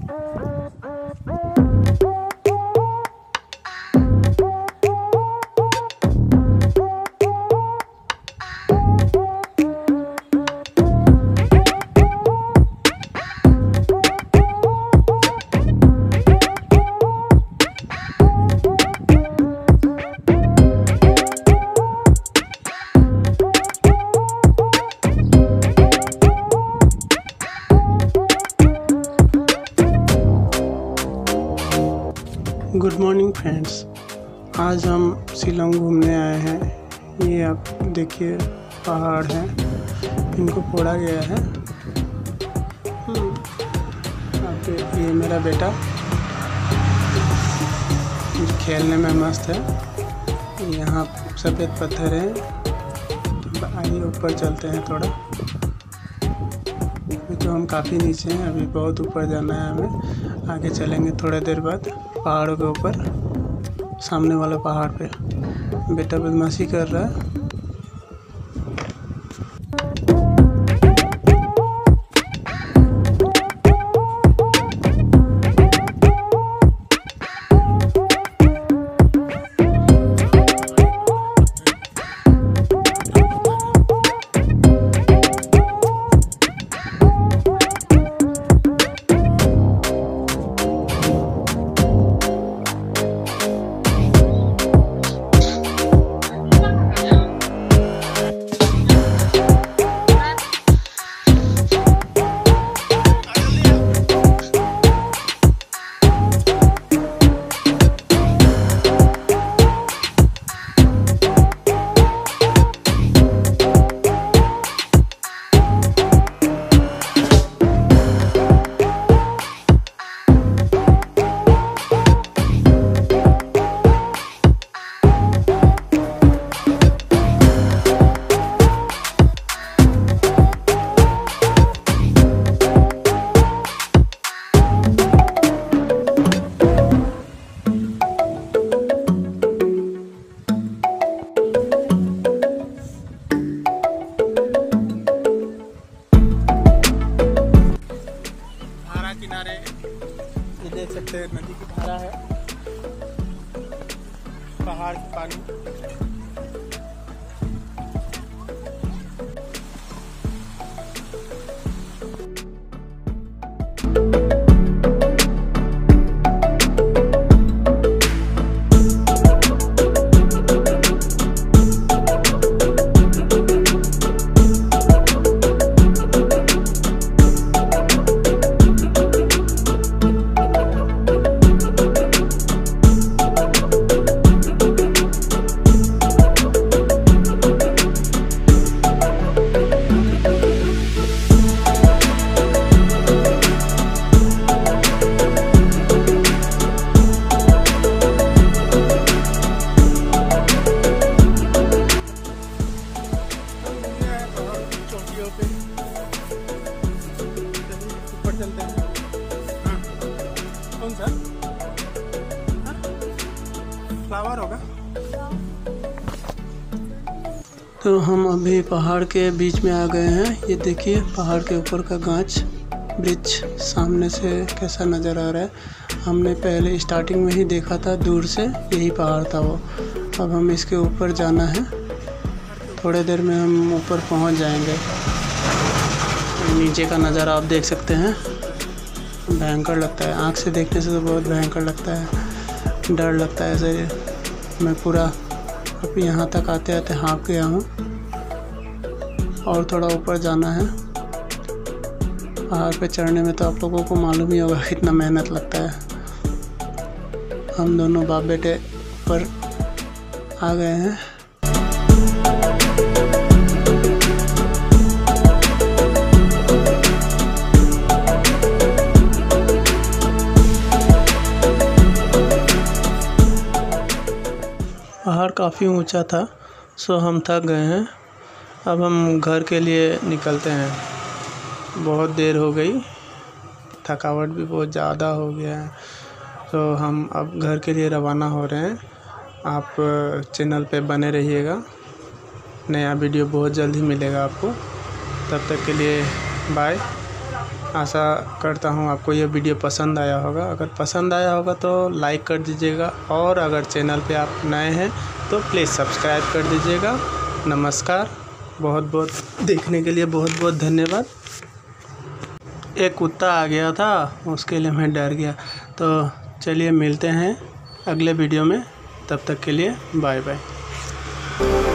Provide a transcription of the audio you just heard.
Good morning friends, आज हम शिलोंग घूमने आए हैं। ये आप देखिए पहाड़ हैं, इनको फोड़ा गया है। अब ये मेरा बेटा खेलने में मस्त है। यहाँ सफ़ेद पत्थर हैं, आइए ऊपर चलते हैं थोड़ा। तो हम काफ़ी नीचे हैं, अभी बहुत ऊपर जाना है हमें। आगे चलेंगे थोड़ा देर बाद पहाड़ों के ऊपर। सामने वाला पहाड़ पे बेटा बदमाशी कर रहा है। किनारे ये देख सकते हैं, नदी की धारा है, पहाड़ की पानी। ऊपर चलते हैं। हाँ, कौन सा फ्लावर होगा? तो हम अभी पहाड़ के बीच में आ गए हैं। ये देखिए पहाड़ के ऊपर का गाछ ब्रिज सामने से कैसा नज़र आ रहा है। हमने पहले स्टार्टिंग में ही देखा था, दूर से यही पहाड़ था वो। अब हम इसके ऊपर जाना है, थोड़ी देर में हम ऊपर पहुंच जाएंगे। नीचे का नज़ारा आप देख सकते हैं, भयंकर लगता है। आँख से देखने से तो बहुत भयंकर लगता है, डर लगता है ऐसे। मैं पूरा अब यहाँ तक आते आते हाँफ गया हूँ और थोड़ा ऊपर जाना है। पहाड़ पे चढ़ने में तो आप लोगों को मालूम ही होगा कितना मेहनत लगता है। हम दोनों बाप बेटे ऊपर आ गए हैं। पहाड़ काफ़ी ऊंचा था, सो हम थक गए हैं। अब हम घर के लिए निकलते हैं। बहुत देर हो गई, थकावट भी बहुत ज़्यादा हो गया है, तो हम अब घर के लिए रवाना हो रहे हैं। आप चैनल पे बने रहिएगा, नया वीडियो बहुत जल्द ही मिलेगा आपको। तब तक के लिए बाय। आशा करता हूँ आपको ये वीडियो पसंद आया होगा। अगर पसंद आया होगा तो लाइक कर दीजिएगा, और अगर चैनल पे आप नए हैं तो प्लीज़ सब्सक्राइब कर दीजिएगा। नमस्कार, बहुत बहुत देखने के लिए बहुत बहुत धन्यवाद। एक कुत्ता आ गया था, उसके लिए मैं डर गया। तो चलिए मिलते हैं अगले वीडियो में, तब तक के लिए बाय बाय।